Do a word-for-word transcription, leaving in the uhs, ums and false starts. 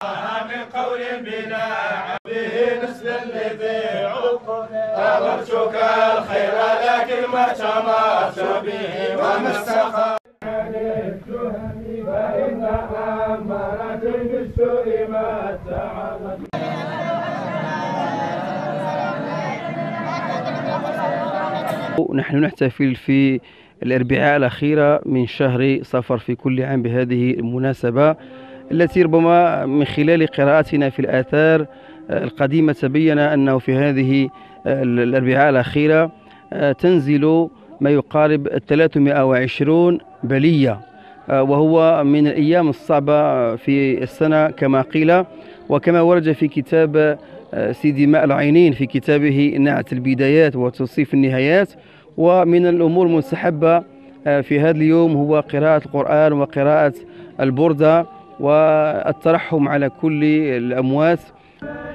من قول بلا به نسل الذي عقل أمرتك الخير لكن ما تمرت به وما استقى فإن أمارة بالسوء ما تعمد. نحن نحتفل في الأربعاء الأخيرة من شهر صفر في كل عام بهذه المناسبة التي ربما من خلال قراءتنا في الآثار القديمة تبين أنه في هذه الأربعاء الأخيرة تنزل ما يقارب ثلاثمائة وعشرين بلية، وهو من الأيام الصعبة في السنة كما قيل، وكما ورد في كتاب سيدي ماء العينين في كتابه نعت البدايات وتوصيف النهايات. ومن الأمور المستحبة في هذا اليوم هو قراءة القرآن وقراءة البردة والترحم على كل الأموات.